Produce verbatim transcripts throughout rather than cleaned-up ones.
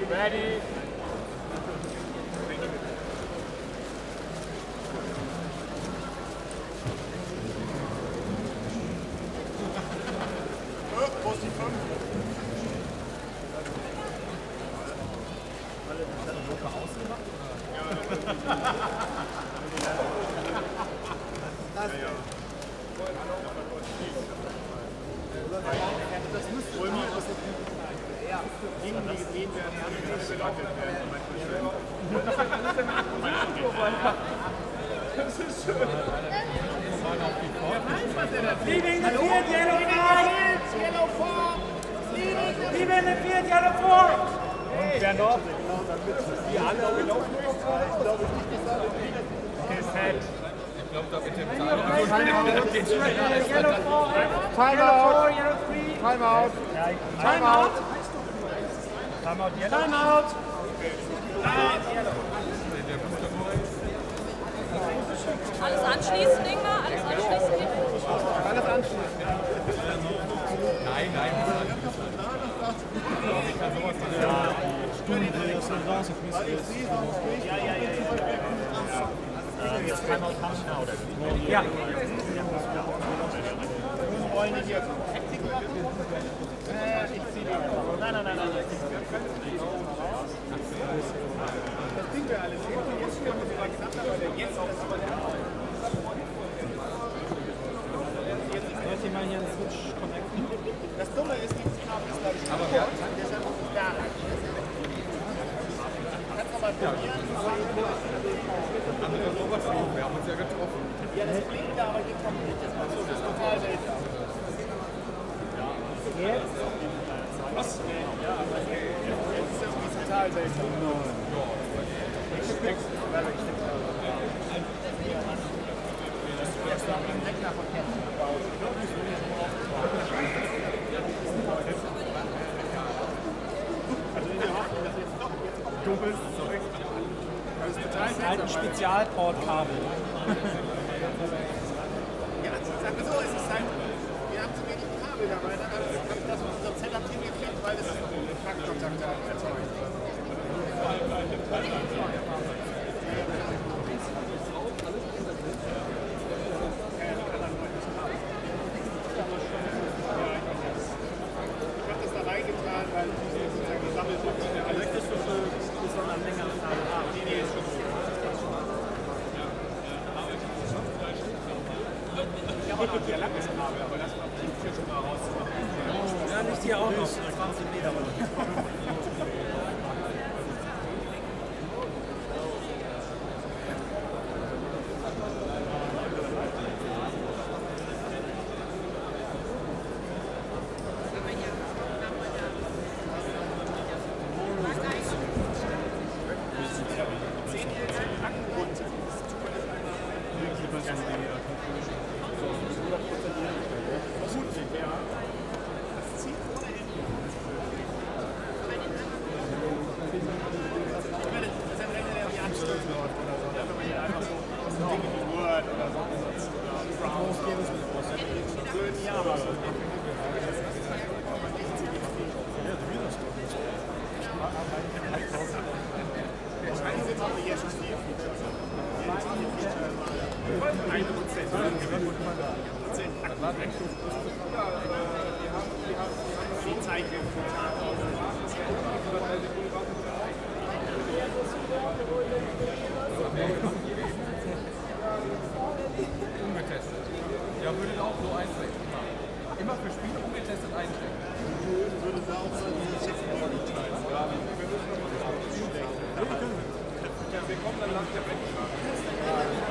Ready. Wo ist die fünf? Hast du das locker ausgemacht? Ja. Das müsste wohl mir aus der ja, Dinge, die gesehen werden, nicht gelockert werden. Das ist schön. Leaving the field, yellow four! Yellow four! Leaving the field, yellow four! Und wer noch? Die alle gelaufen ist? Ich glaube nicht, dass alle Set. Ich glaube, da mit dem Time geht schon wieder. Yellow four! Timeout! Yellow three! Timeout! Timeout! Timeout yellow? Timeout! Alles anschließen, Ingmar? Alles anschließen? Alles anschließen. Nein, nein. Ich kann sowas nicht. Ja, ja, ja, ja. Jetzt Timeout haben, oder? Ja. Wollen die hier Hektik machen? Äh, ich zieh die. Nein, nein, nein, nein. Das Ding wäre alles hin. Jetzt stehen wir sogar knapp, aber der jetzt auch aber der Sollte ich mal hier einen Switch connecten? Das Dumme ist, dieses Kabel ist glaube ich Aber wer? deshalb muss ich da rein. Kannst du mal probieren? Andere sowas auch. Wir haben uns ja getroffen. Ja, das blinkt da, aber hier kommt nicht. Das ist total seltsam. Jetzt? Was? Ja, aber jetzt ist das total seltsam. Ich steck's, weil ich steck's da. Jetzt noch einen Rechner von Ketten gebaut. Also in der Hoffnung, dass jetzt doch jetzt du bist. Das ist total seltsam. Halt ein Spezialportkabel. Ja, sag mal so, es ist halt, wir haben zu wenig Kabel dabei, dann habe ich das mit unserem Setup hingekriegt, weil es Taktkontakte erzeugt. Ich habe das da reingetan, weil ich sozusagen gesammelt habe. Möchtest du so ein längeres Kabel haben? Nee, nee, ist schon gut. Ich habe noch sehr langes Kabel, aber das war hier schon mal rauszumachen. Ja, nicht hier auch noch. zwanzig Meter. Ungetestet. Ja, würde ich auch so einstellen. Immer für Spiele ungetestet einstellen. Würde da auch so die Ja, wir kommen dann nach der Wette.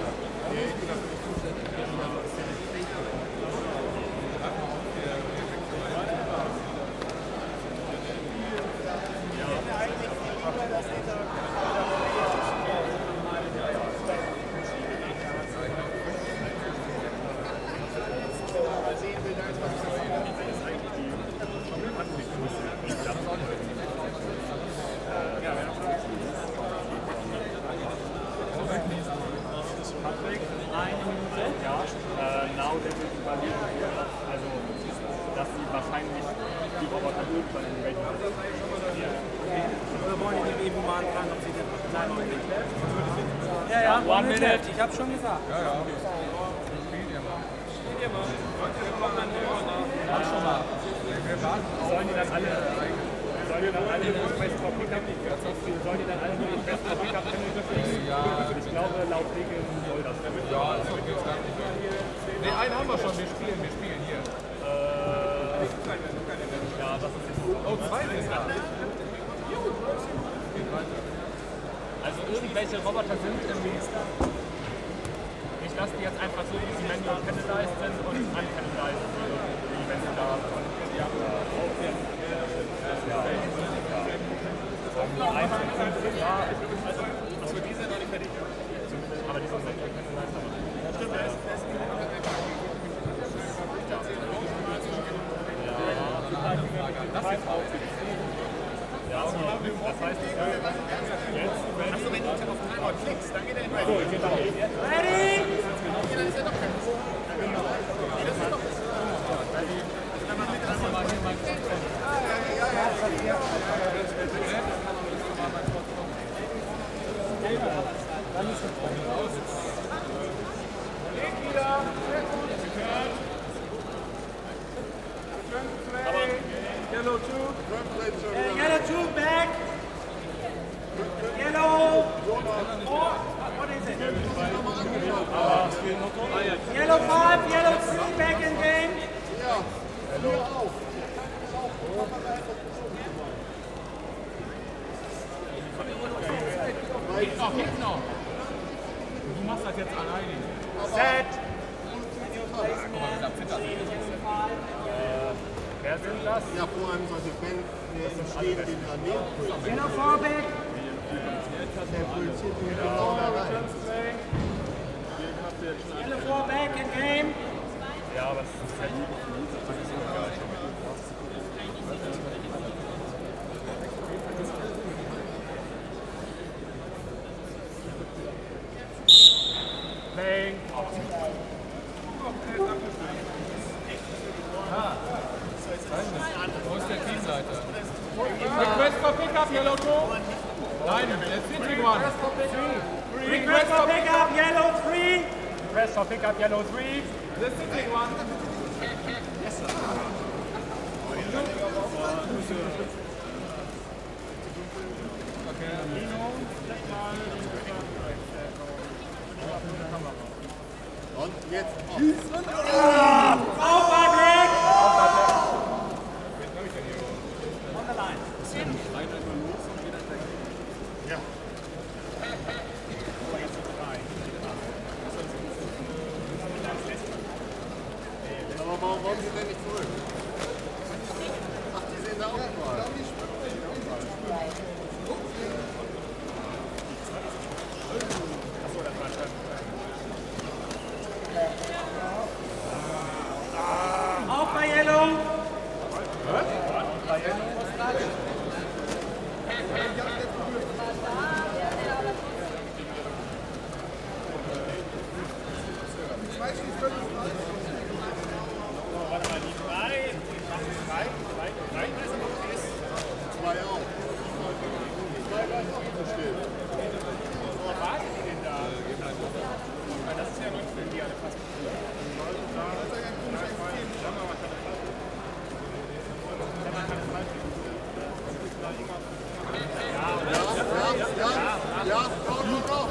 Evo mal anfragen, ob sie den Nein noch nicht. Ja, ja, one minute. Ich hab schon gesagt. Ja, ja. Spielt ihr mal. Spielt ihr mal. Wir kommen dann höher nach. Mach schon mal. Wir warten auf. Sollen die dann alle, sollen die dann alle nur Best for Pickup, sollen die dann alle nur Best for Pickup Panel dürfen? Ja. Ich glaube, laut Regeln soll das. Ja, also geht's gar nicht mehr. Ne, einen haben wir schon. Wir spielen, wir spielen hier. Äh, ja, was ist jetzt? Oh, zwei sind da. Also irgendwelche Roboter sind im Minister. Ich lasse die jetzt einfach so, wie sie manual panelized sind und unpanelized, wie wenn sie da von ja, aufwärts. Ja, also die sind noch nicht fertig. Aber die sind manual panelized. Stimmt, das ist das jetzt auch. Ja, okay. Das heißt, jetzt, wenn Achso, wenn du auf den Timer klickst, dann geht er in Ready. so, genau. Ready? Okay, dann ist er doch kein Pro. Genau. Nee, das ist doch das. Wenn man mit das mal hier mal ja, ja, ja. Dann ist es Leg wieder. Yellow two. Uh, yellow two back. Yellow. Four. What is it? Yellow five, yellow three back in game. Ja, hier auch. Noch, hinten noch. Du machst das jetzt alleine. Set. wer sind das? Ja, vor allem solche Fans, die stehen, die daneben. Yellow four back. Der pulsiert mir genau da rein. Yellow four back in game. Ja, aber es ist halt Playing. Wo ist der Teamleiter? Request for Pickup, Yellow two. Nein, jetzt sitting one. Request for pickup, yellow three. Press for pickup, yellow three. The sitting one. Und jetzt Auf bei Black. On the line. Ja. Aber warum wollen sie denn nicht zurück? Ach, die sehen da auch mal. Auf bei Yellow. Warte mal, die drei, drei, drei, drei ist zwei auch. Zwei bleiben auch nicht so still. Wo warten die denn da? Weil das ist ja nicht für die alle fast. Ja, ja, ja, ja, go, go, go.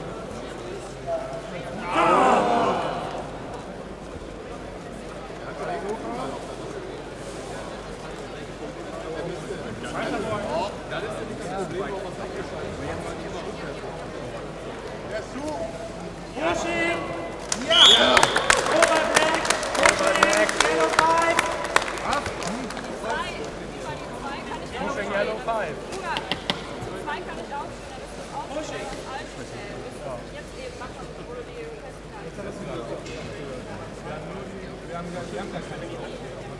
Pushing. Ja. Over Black. Pushing. Yellow five. Zwei. Über die zwei kann ich auch. Pushing yellow five. Junge, zwei kann ich auch. Dann ist das auch Pushing. das Altmodell. Jetzt eben machen wir, wo du die festhalten. Wir haben gar, wir haben gar keine Idee.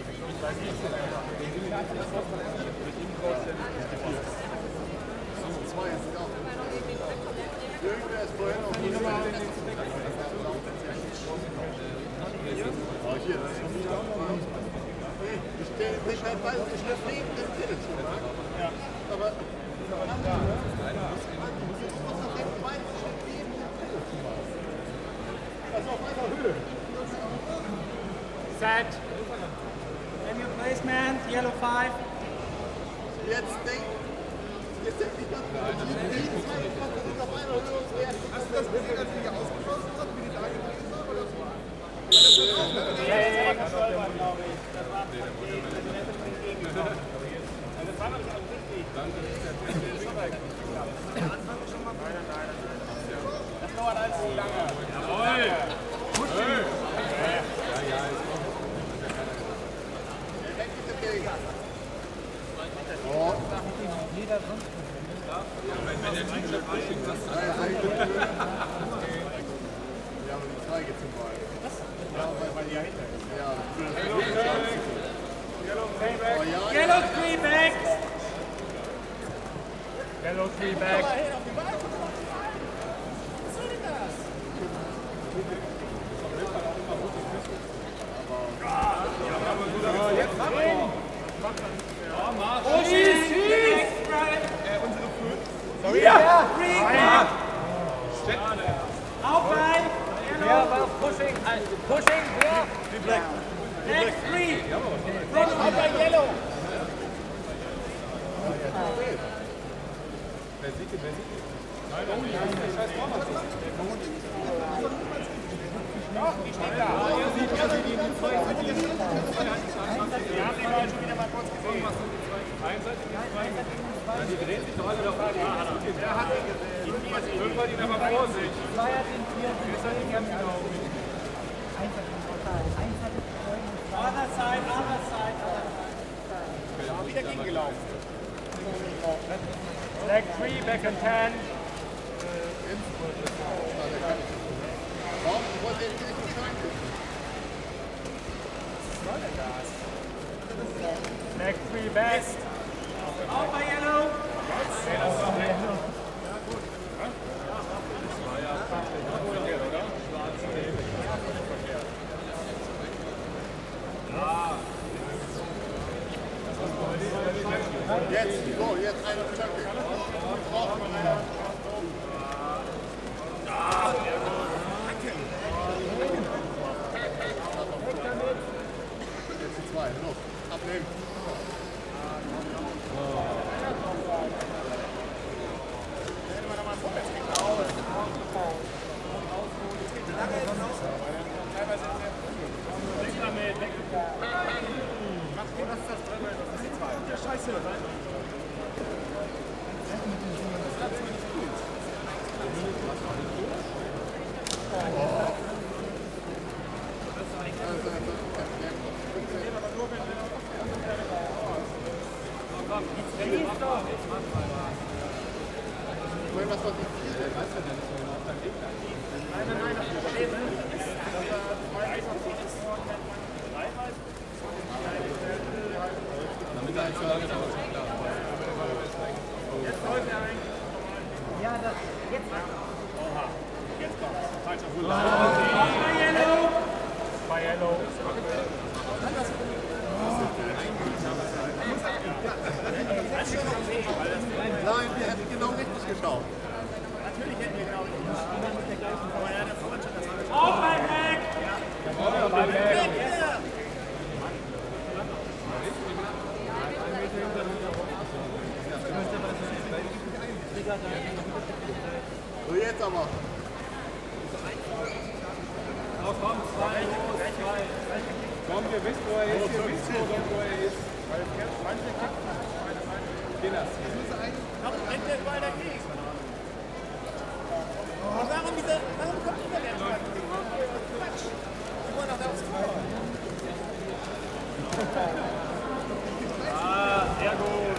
Zwei sind auch. Irgendwer ist vorhin auf die Nummer. Oh, hier, das ist schon wieder. Ich stelle mich halt bei, ich stehe neben dem Telefon. Aber. Set. Name your placement, yellow five. Jetzt denk. Jetzt denk nicht ganz gut. Die zwei Fotos sind auf einer Höhe. Hast du das gesehen, als wir hier ausgeschossen haben, wie die da gewesen haben oder so? Ja, jetzt war gestolpert, glaube ich. Das war von gegen. Also das war noch nicht richtig. Dann ist der Nein, nein, nein. Das dauert allzu lange. Jawohl! Hey. Ja, ja, ist gut. Der denkt nicht dagegen. Oh. Jeder sonst. Wenn der Team schon Pushing sagt, Ja, aber die zwei geht zum Ball. Was? Ja, weil die ja hinter ist. Ja, oh, ja, Yellow three back. Yellow three back. Oh, schieß, schieß. Sorry. Ja, three back. Out by Wer yellow. war pushing? Pushing, wer? Next three. Out by yellow. Wer sieht den, wer sieht den? Nein, nein, nein, scheiß Vormann. Doch, die steht da. Ihr seht ja, die die zwei sind die Wir haben die mal schon wieder mal kurz gesehen. einseitig, die zwei. Ja, die drehen sich doch alle da vorne. Wer hat den gesehen? Die vier sehen. Fünf hat ihn aber vor sich. Zwei hat den vier. Other side, other side, other side. Wieder gegengelaufen. Leg three, back and ten. warum wollte ich nicht beschränken? Leg three, back. Out by yellow. Jetzt, so, jetzt eine Flanke. Jetzt die zwei, los, abnehmen. Wenn das doch die vier ist, weißt du denn nicht so genau, ob dein Gegner ist? Nein, nein, nein, das ist das ist, dass er zwei Eishockey ist. Damit er nicht so lange dauert, ist klar. Jetzt läuft er eigentlich. Ja, das. Jetzt. Oha. Jetzt kommt's. Falscher Hund. Out by yellow. Bei Yellow. Nein, wir hätten genau richtig geschaut. Natürlich hätten wir genau nicht geschaut. Aber er hat ja vorhin schon das angeschaut. Out by back. Bei Back. So, jetzt aber. Komm, ihr wisst, wo er ist, ihr wisst, wo er ist. Warum rennt der Ball dagegen? Und warum, diese, warum kommt dieser der Ball? Quatsch! Die wollen doch da aufs Tor. Ah, sehr gut.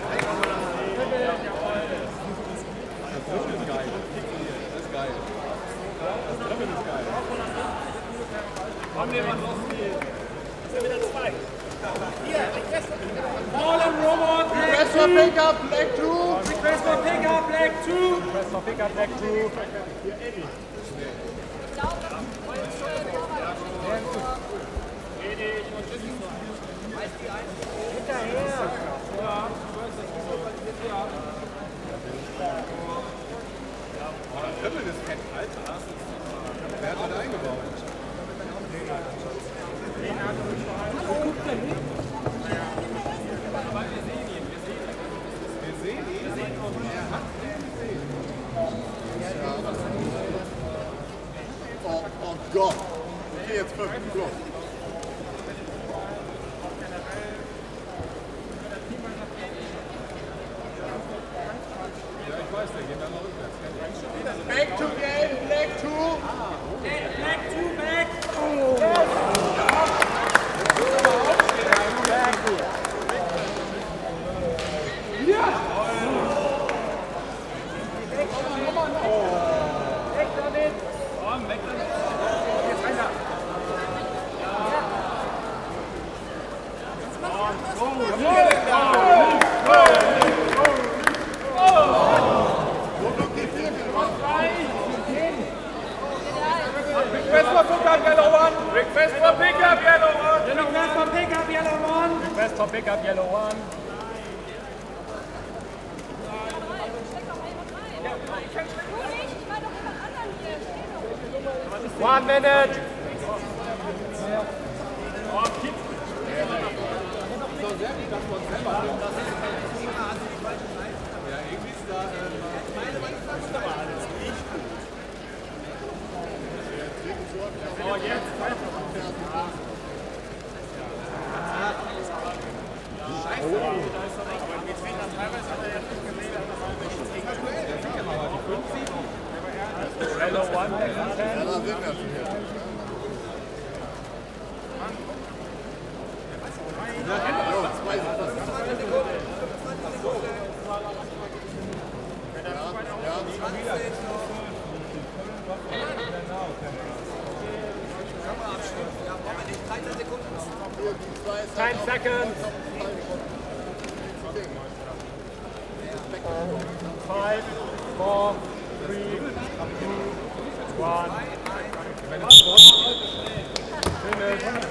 Das ist geil. Das ist geil. Das Treffen ist geil. Komm, Lewandowski. Das ist ja wieder zwei. Hier, request for Nolan Robot, Request black for two. Pickup, Black two. Request for pickup, black two. Request for Pickup, Black two. Hinterher. Triple ist fett, Alter. Wer hat das eingebaut? Den hat er Go. Okay, jetzt fünf. Go. Back to game, black two. Back to back. Oh. Request for pickup, yellow one. Request for pickup, yellow one. Request for pickup, yellow one. Request for pickup, yellow one. One minute. Oh, jetzt. Yellow one, next ten. Ja, da sind wir schon hier. Jo, zwei sind das. Ja, ja. Ten seconds. Five, four, three, two, one. Finish.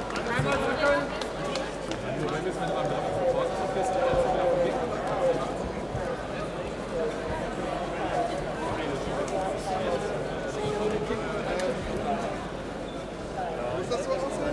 Muss das so aussehen?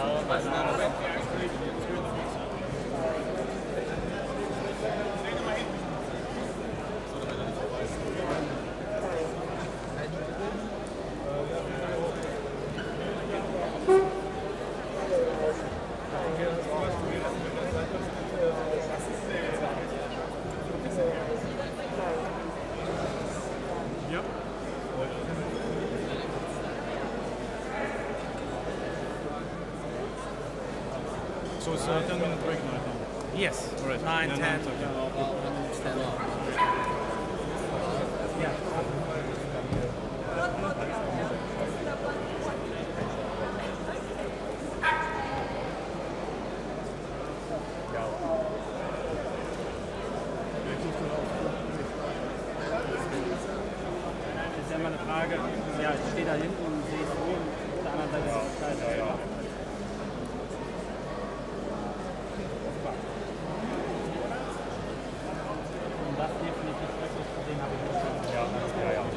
So it's a ten minute break now, I think. Yes. All right. Nine, Yeah, ten. no, it's okay. Das ist ja immer eine Frage. Ja, ich stehe da hinten und sehe es so. Auf der anderen Seite ist es scheiße. Ja. Und das definitiv das Problem habe ich nicht. Ja, ja, ja.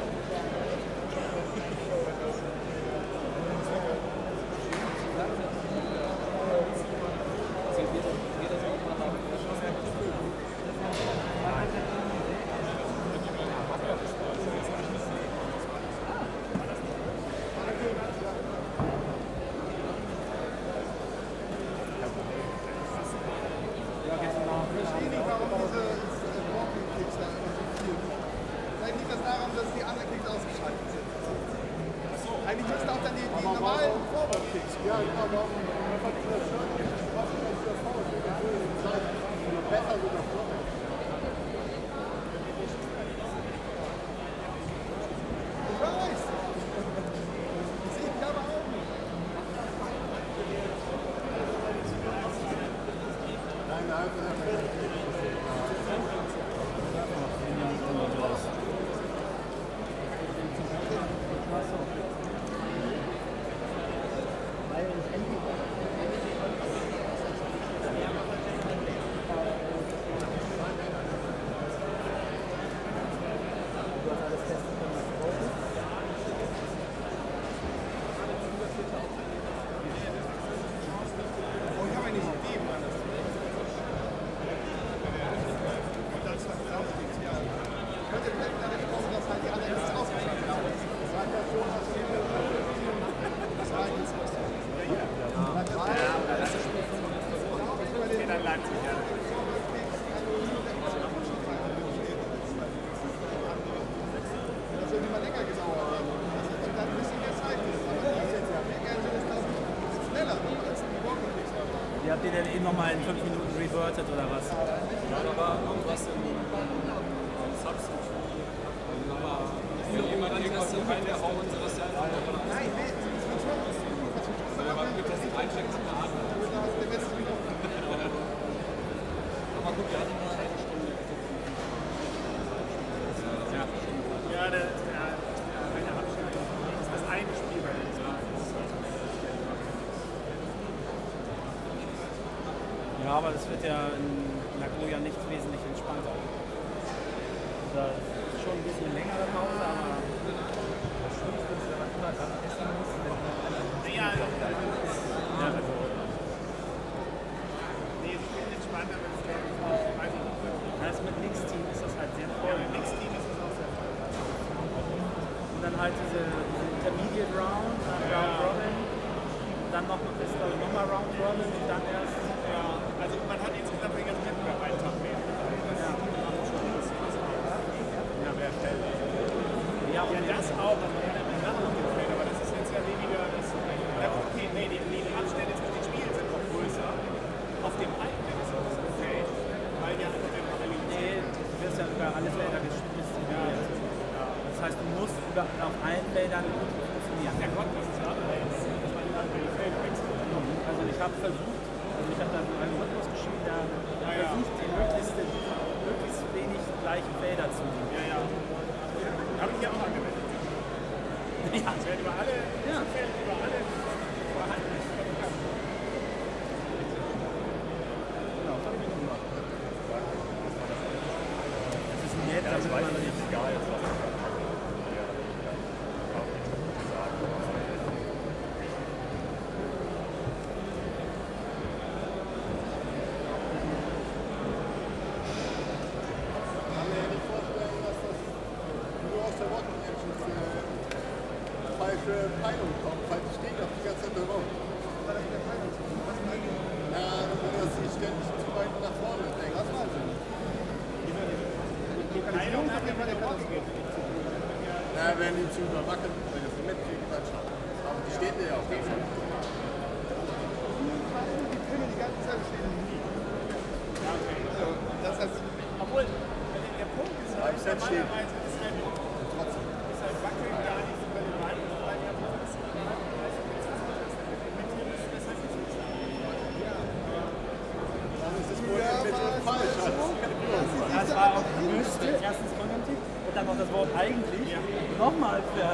Vielleicht liegt das daran, dass die anderen Kicks ausgeschaltet sind. Eigentlich müssten auch dann die, die normalen Forward-Kicks. Ja, genau. Besser sogar vorwärts. Ich weiß. Das sieht ich aber auch nicht. Nein, nein, nein. Ihr habt ihr denn eben nochmal in fünf Minuten reverted oder was? Ja, da war irgendwas im Substitute. Wenn jemand irgendwas hier reinhauen und sowas, ja einfach davon aus. Nein, nein, das wird schon was. Ja, aber gut, dass du einsteckst in der Hand. Aber gut, wir hatten nur eine Stunde. Ja, ja der, der, eine Abschnitt. Das ist das eine Spiel bei uns. Ja, aber das wird ja in Nagoya nicht wesentlich entspannter. Da ist schon ein bisschen längere Pause, aber das Schlimmste ist, wenn man immer dran essen muss, wenn man ja, ja, also. Nee, es ist viel entspannter, wenn es glaube ich auch. Also, das mit Mixteam ist das halt sehr voll. ja, mit Mixteam ist es auch sehr voll. Und dann halt diese, diese Intermediate Round, dann Ja. Round Robin, dann noch ist glaube ich nochmal Round Robin und dann erst. Ja, also man hat insgesamt den ganzen Wettbewerb einen Tag mehr. Ja, wer fällt? Ja, Ja, das auch, also man hat ja mit Sachen noch gefällt, aber das ist jetzt ja weniger das. Ja, okay, nee, die, die Abstände zwischen den Spielen sind noch größer. Auf dem alten Weg ist das okay, weil ja einfach der Parallel. nee, du wirst ja über alle Felder distribuiert. Das heißt, du musst über, auf allen Feldern gut funktionieren. Ja Gott, das ist ja alles, dass man in andere Felder wechselt. Also ich habe versucht, also ich habe da so einen Algorithmus geschrieben, der ja. versucht, die möglichst, möglichst wenig gleiche Felder zu nehmen. Ja, ja. Habe ich ja auch angewendet. Ja. Es werden über alle, ja. Felder, über alle vorhanden. Genau, fünf Minuten noch. Das ist nett, Ja, damit ich weiß man nicht, egal ist, was ich sage. kann mir ja nicht vorstellen, dass das nur aus der Rocket Engine äh, falsche Peilung kommt, weil die steht doch die ganze Zeit da rum. Ja, dass sie ständig zu weit nach vorne denkt. Was meinst du? Peilung hat ja mal der Rock gegeben. Na, wenn die zu überwackeln, wenn das mitkriegen, dann schon. Aber die steht ja auch. Die können die ganze Zeit stehen. Also, das heißt, Obwohl, der Punkt ist halt, Set steht. normalerweise ist halt, Trotzdem. ist halt Wackeln gar nicht so relevant, weil ja so ist. Dann ist es wohl im Mittel falsch. Das ist keine Prüfung. Das war auch müsste, erstens konjunktiv und dann noch das Wort eigentlich. Nochmal für.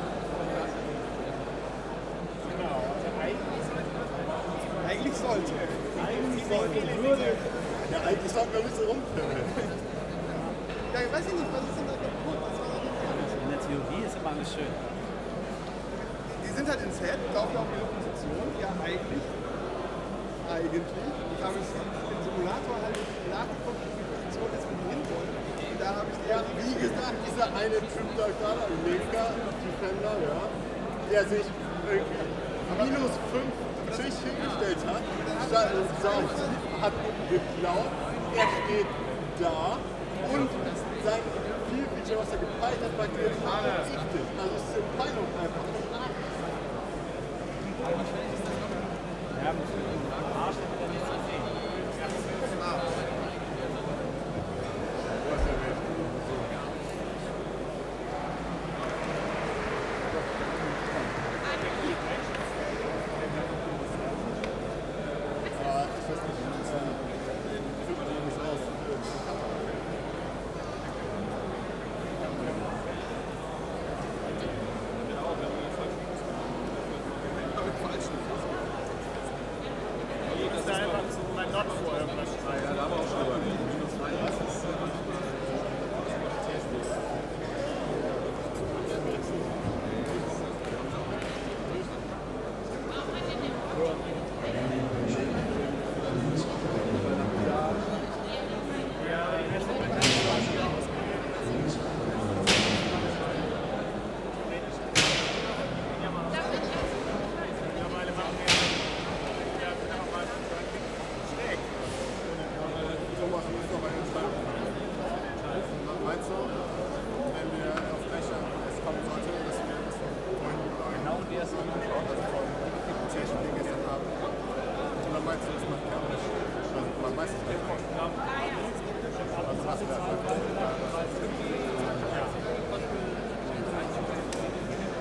Genau, also eigentlich sollte das eigentlich sollte. Eigentlich sollte, würde. Ja, eigentlich sollten wir ein bisschen rumpimmeln. Ja, ich weiß ich nicht, was ist denn da kaputt? Das war doch nicht ehrlich. In der Theorie ist immer alles schön. Die sind halt ins Head, laufen auf ihre Position. Ja, eigentlich. Eigentlich. Ich habe es im Simulator halt nachgeguckt, wie die Position ist, wo die hinwollen. Und da habe ich die Ja, wie gesagt, dieser eine Typ da gerade, ein linker Defender, ja, der sich irgendwie minus fünfzig hingestellt hat, statt und sagt, hat geklaut, er steht da und sein viel Feature, was er gepeilt hat, war genau richtig. Also es ist eine Peilung einfach. Ja, mit dem Arsch hat er nichts gesehen.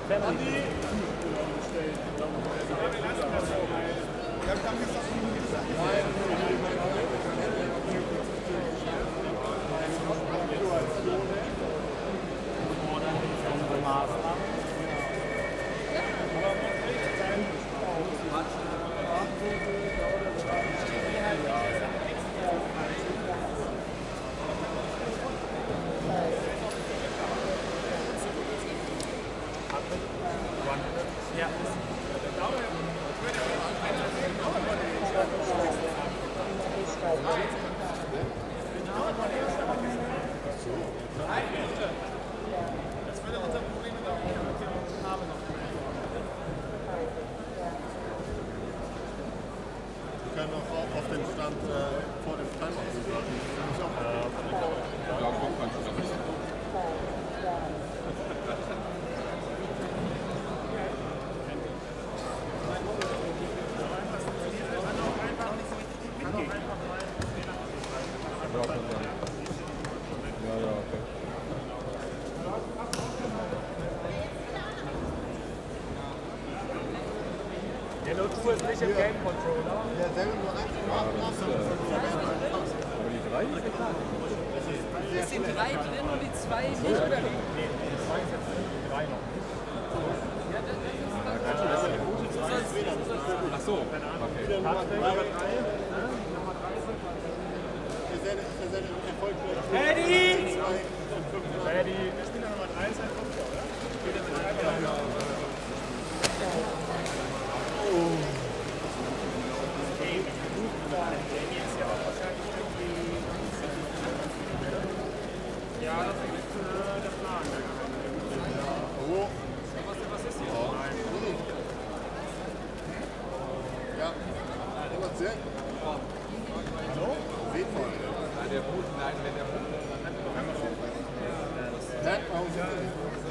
Family. Ja, ich habe gesagt, wie gesagt. Unsere Maßnahmen. Ja. Das würde unser Problem mit der Farbe noch Wir können auch auf den Stand äh, vor dem Timer warten. Das ist auch Ja, kommt man schon. Ja, ja, okay. Yellow two ist nicht im Game Controller. der selbe nur eins gemacht hast. Aber die drei? Es sind drei drin und die zwei nicht. Nee, die zwei ist jetzt drin, die drei noch nicht. Ach so, okay. Ready? Ready. Wir spielen ja Nummer drei, sein fünfter, oder? Ja, das ist äh, der Plan. Oh. Was ist hier? Ja, immer sehr. Hallo? Sinnvoll. Nein, der Boot, nein, wenn der Boot. Hä? Warum sind wir nicht?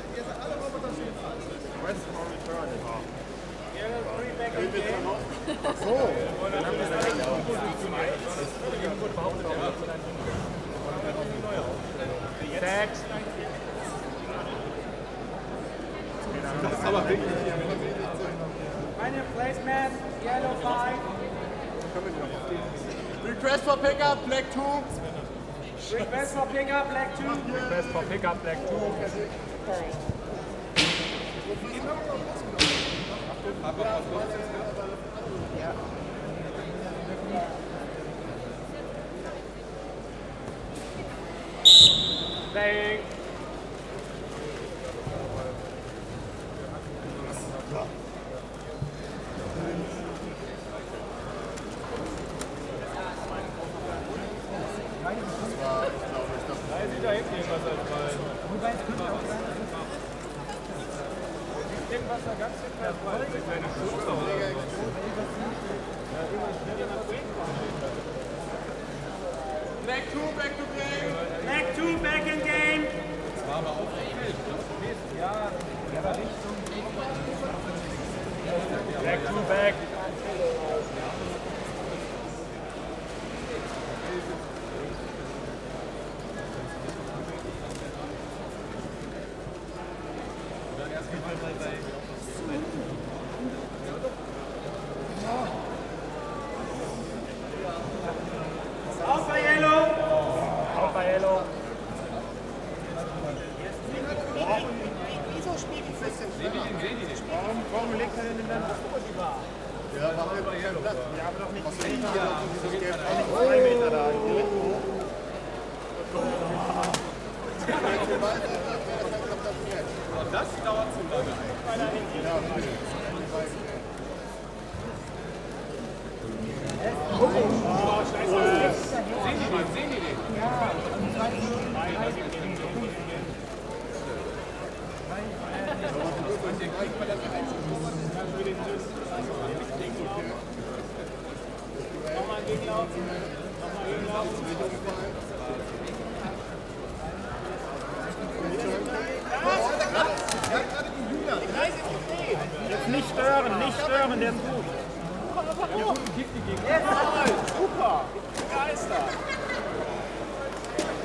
West for Return. Will wir dann noch? So. Dann haben wir es eigentlich positioniert. Es wurde behauptet, er wird von einem neue Aufstellung. Sechs. Das ist aber wirklich. Meine Placement, Yellow five. Request for pickup, black two. Request for pickup, black two. Request for Pickup, Black two. Playing. Da hinten irgendwas als Ball. Irgendwas da ganz hinten als Ball. Eine kleine Schulter oder so. Black two, back to game. Black two, back in game. Das war aber auch Feld, ne? Ja, der war Richtung. Back to back. Auf bei Yellow. Auch bei Yellow. Wieso spielt die Feste? Sehen die den, sehen die den? Warum, warum legt er denn in der Bar? Ja, war halt bei Yellow. Ja, aber doch nicht Was die ist Meter. ja dieses Gelb? Zwei Meter da. Und das dauert zu lange. Sehen die den, sehen die den? Nochmal gegenlaufen. Nochmal gegenlaufen. Jetzt nicht stören, nicht stören, der ist gut. Jetzt, super. Begeistert.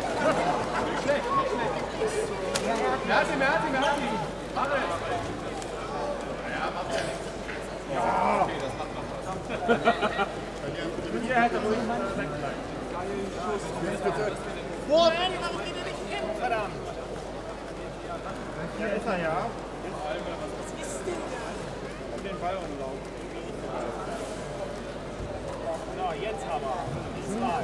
Nicht schlecht, nicht schlecht. Er hat ihn, er hat ihn, er hat ihn. Mach es. Wort! Verdammt! Ja, ist er ja. Was ist denn da? Um den Ball umlaufen. So, jetzt haben wir die zwei.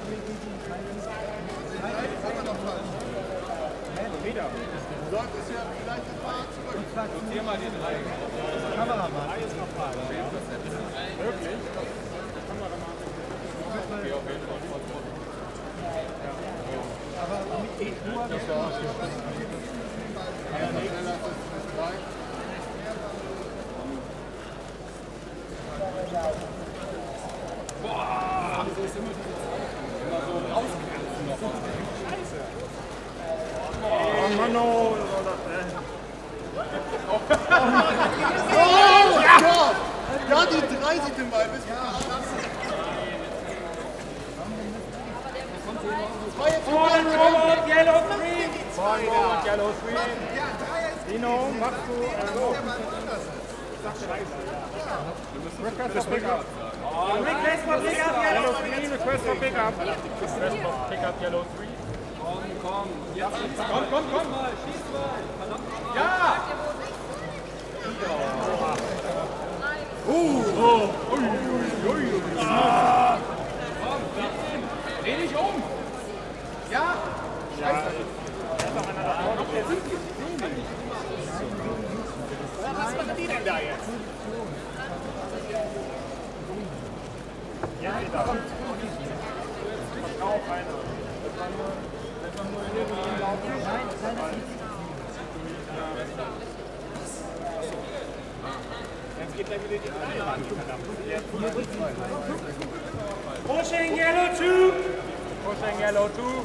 Wieder. Du solltest ja vielleicht ein paar zurück. Notier mal die drei. Kameramann. Drei ist noch frei. Wirklich? Kameramann. Okay, auf jeden Fall. Aber mit E nur das war Ja, schneller als das drei. Boah! Das ist immer immer so rausgrenzen noch. Scheiße! oh Mann, oh, Oh, ja! Ja, die drei sieht den Ball. Bis zwei jetzt Forward, forward, yellow three! Forward, yellow three! Dino, machst du... Äh, request for pickup. Request for pickup, yellow three, request for pickup. Request for pickup yellow three. Komm, komm. Jetzt schieß komm, komm, komm mal. Schieß mal. Verdammt. Ja! Nein. Oh! Ui, ui, ui. Ah. Komm, dreh dich um. Ja! Scheiße. Was machen die denn da jetzt? Ja, geht da. Verkauf einer. Das war nur, das war nur irgendwie im Laufe. Nein, jetzt geht er wieder die drei ran. Pushing yellow two! Pushing yellow two.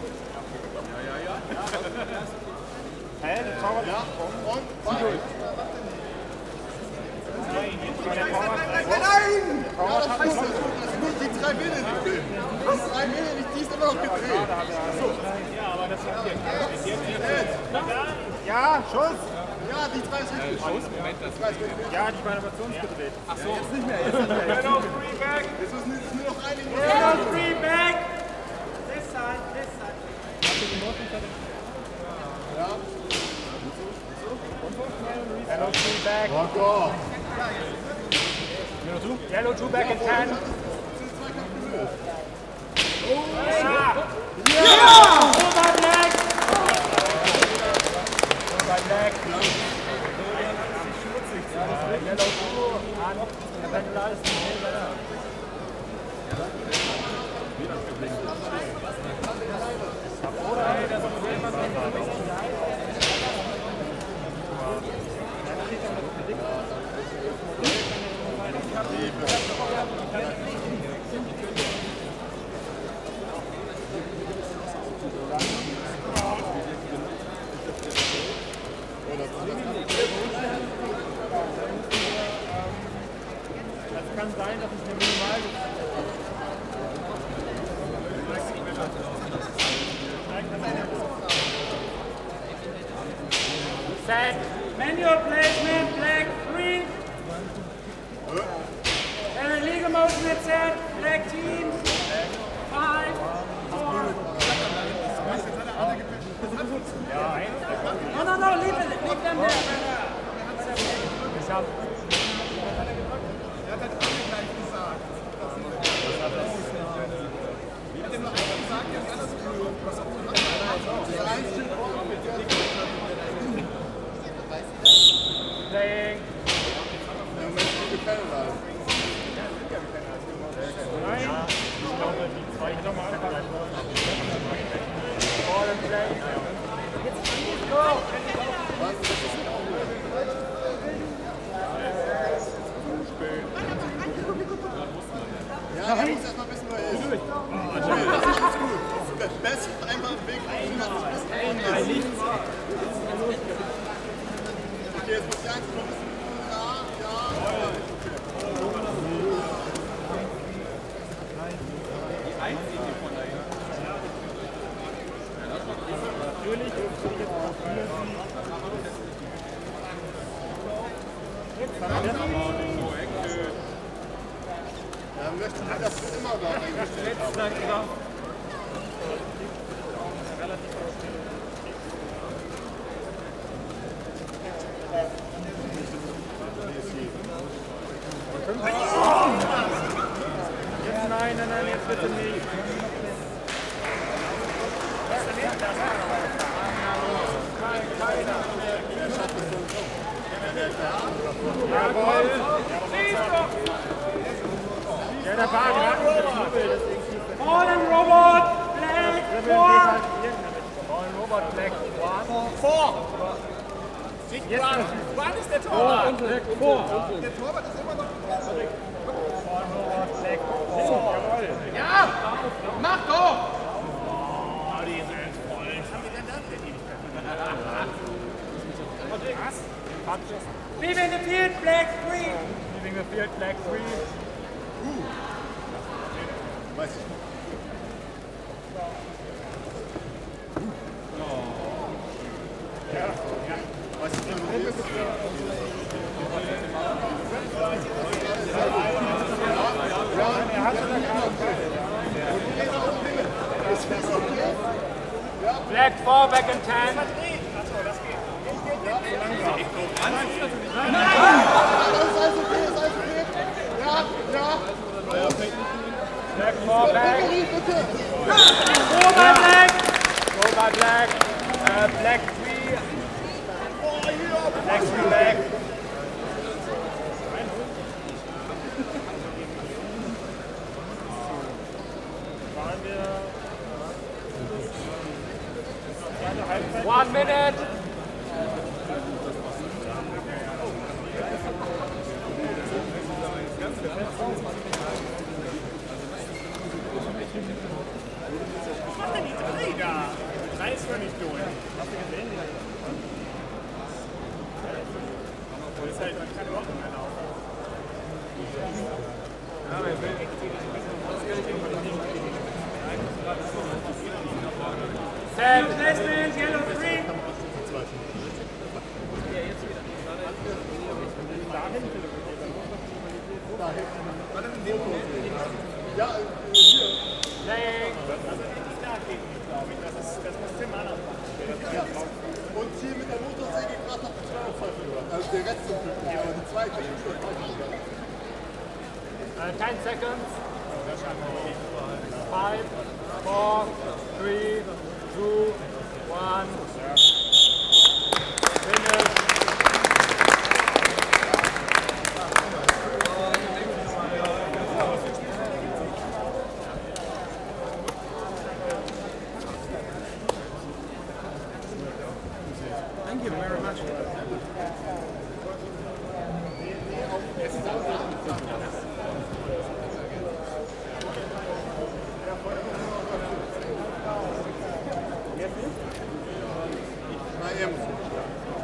Hä, der Torwart Ja, und zwei. Nein, jetzt geht der Torwart. Nein! Ja, das heißt, das sind nicht die drei Bilder, die filmen. Das sind drei Bilder, die die ist immer noch gedreht. Ja, aber das hat jetzt. Jetzt. Ja, Schuss! Ja, die drei sind richtig. Moment, das ist Ja, die waren aber zu uns gedreht. Ach so. Jetzt nicht mehr, jetzt nicht mehr. Yellow three back. Es ist nur nur noch eine Minute. Yellow three back! This side, this side. Ja. Yellow three back. Oh Gott. Yellow two back in ten. Das sind zwei Köpfe Höhe. Ja! Ja! Over black! Over black. Yellow two. An Penalized. Es kann sein, dass es eine Minimal Set. Manual placement, black three. And legal motion at set, black team. Five, four. No, no, no, leave, it, leave them there. Ich hab. Playing. Im Moment ist die Penalized. Nein. Ja, ich glaube, die zwei nochmal angreifen. Ball and play. Was? Das ist Ja, er muss erstmal wissen, wo er ist. Okay, das ist alles gut. Das ist der beste einfache Weg, um das zu wissen, wo er ist. Okay, jetzt muss ich eins noch wissen. Ja, ja. die einzige von dahin. Natürlich, das will ich jetzt auch fühlen. Ja, möchten wir das immer da eingestellt haben. Jetzt nein, nein, nein, jetzt bitte nicht. Jawohl. Ja, der Wagen hat einen Kniebel, deswegen. Fallen Robot, Black, four. Fallen Robot, Black, one. Four. Nicht Run. Run ist der Torwart. Black, four. Der Torwart ist immer noch. Fallen Robot, Black, four. Jawohl. Ja, mach doch. Oh, die sind voll. Was haben die denn da für Ewigkeit? Leaving the field, Black, three. Leaving the field, Black, three. Weiß ich nicht. Weiß ich nicht, wo ist. Er hat schon Black, four, back in ten. Black, four, back. Four by Black. Go by Black. Uh, black, three. Black, three, back. One minute. Was macht denn die drei da? Drei ist völlig durch. Hast du gesehen? Das ist halt keine Woche mehr laufen. Set. Placement, yellow three. Ja, hier. Playing. Also nicht da geht nicht, glaube ich. Das, ist, das muss Tim anders machen. Ja. Und hier mit der Motorsäge gerade noch die zwei auf Pfeife gemacht. Also der Rest zum Glück nicht, aber die zwei kriegen schon Pfeife. Uh, ten seconds. Five, four, three, two, one. Finish. Thank you very much. Na eben.